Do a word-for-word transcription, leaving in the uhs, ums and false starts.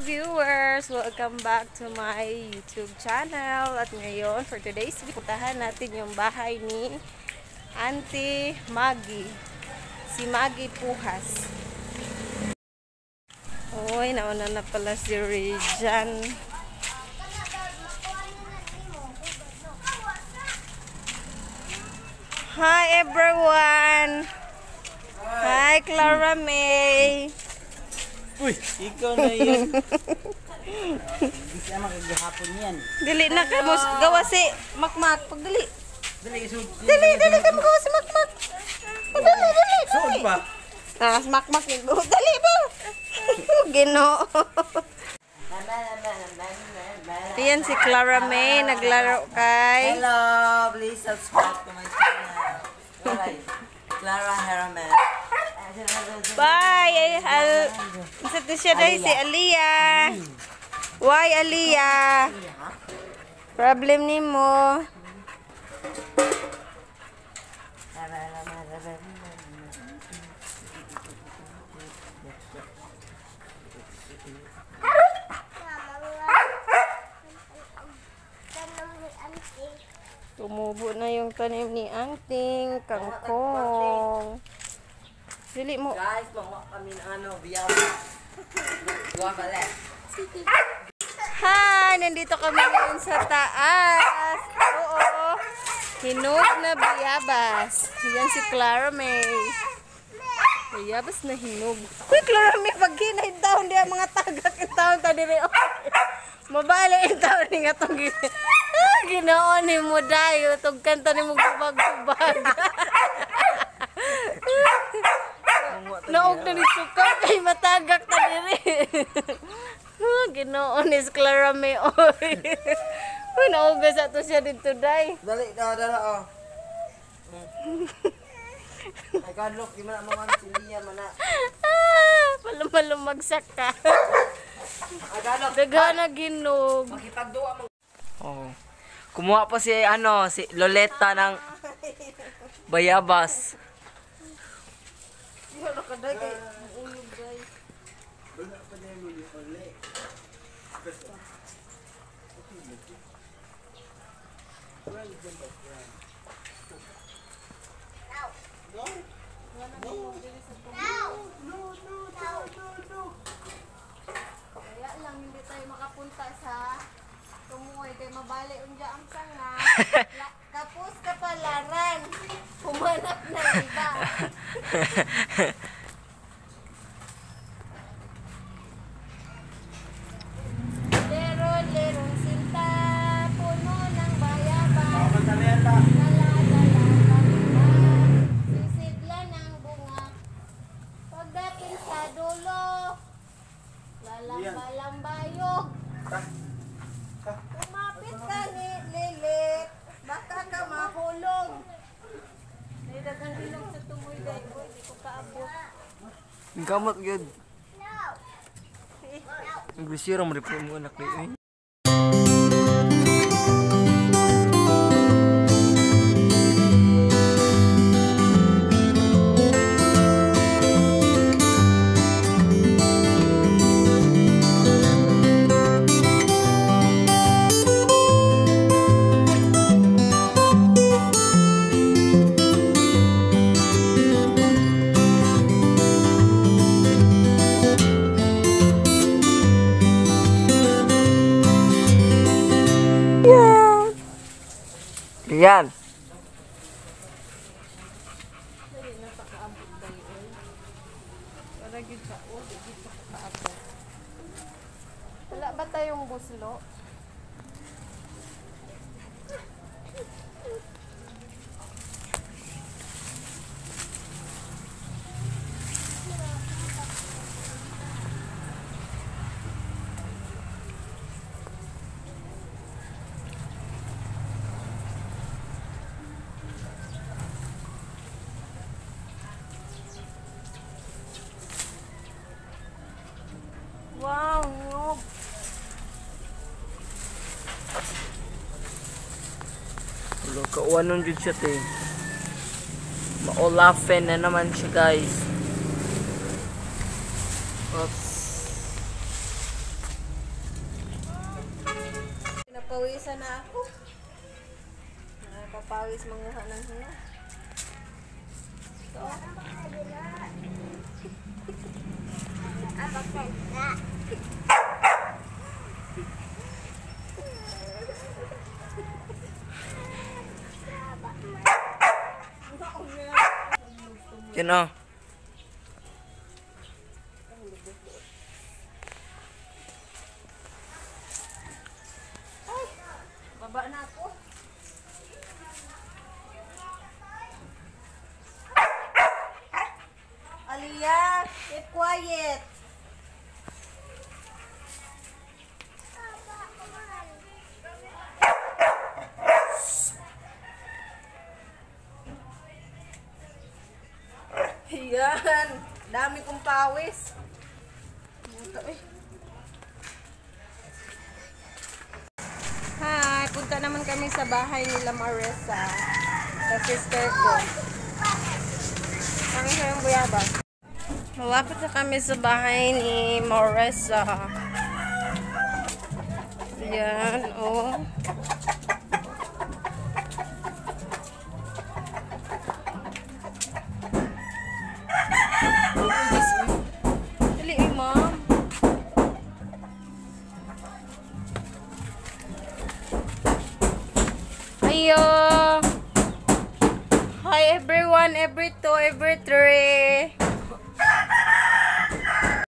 viewers! Welcome back to my YouTube channel. At ngayon, for today's video, puntahan natin yung bahay ni Auntie Maggie. Si Maggie Puhas. Uy, nauna na pala si Rejan. Hi everyone! Hi Clara May! Uy, ikaw na yun. Hindi siya makagahapon yan. Dili na ka mo gawa si Makmak. Pagdali. Dali, sud. Dali, dali ka mo gawa si Makmak. Dali, dali. Sud pa. Tapos Makmak yun. Dali ba? Ginoo. Ayan si Clara May. Naglaro kay. Hello, please subscribe to my channel. Clara Heraman. Bye! Al Isa to siya dahil si Aliyah. Why Aliyah? Problem ni mo. Tumubo na yung tanim ni Anting kangkong. Dili mo. Guys, panguha kami ng ano, biyaw. Buwa pala. Hi! Nandito kami ngayon sa taas. Oo. Hinog na biyabas. Yan si Clara May. Biyabas na hinog. Uy, Clara May, pag hinahid taon di ang mga tagak yung taon ta diri. Mabali yung taon ni nga itong ginoon ni mo dayo. Itong kanta ni mo gubag-gubag. Naog na ni Suka kay matagak ta diri. Ginoo ni Clara May oy. Uy, naog sa to siya dito day. Dali, dala, dala, oh. Ay, kadlok, di man ang mga siliya, mana. Ah, palumagsak ka. Ay, kadlok. Daga na ginog. Makipagduwa mo. Oh. Kumuha pa si, ano, si Loleta ng bayabas. Ano ka day kay uyog day. Kaya lang hindi tayo makapunta sa Tumoy kay mabali unja ang sanga. Kapos kapalaran. Humanap na iba. Lero-lerong sinta, puno ng bayabas. Dala-dala kanina, sisidlan ng bunga. Pagdating sa dulo, lalamba-lambayog. Kumapit ka ni Lilit, baka ka mahulog. May dagang hinog sa tumoy day, boy, di ko kaabot. Ang kamot, good. Ang gusiro mo rin po mo anak ni. Yan. Wala ba tayong buslo? Wow, nyog. Ulo, kauwanon dyan siya, te. Maulafen na naman siya, guys. Oops. Pinapawisan na ako. Nakakapawis manguha ng hinog. So, Yun o. baba na ako. Aliyah, keep quiet. Ayan, dami kong pawis. Ito eh. Hi, punta naman kami sa bahay nila Marissa. Sa sister ko. Kami sa yung buyaba. Malapit na kami sa bahay ni Marissa. Ayan, oh. Dali eh, ma'am. Ayo. Hi everyone, every two, every three.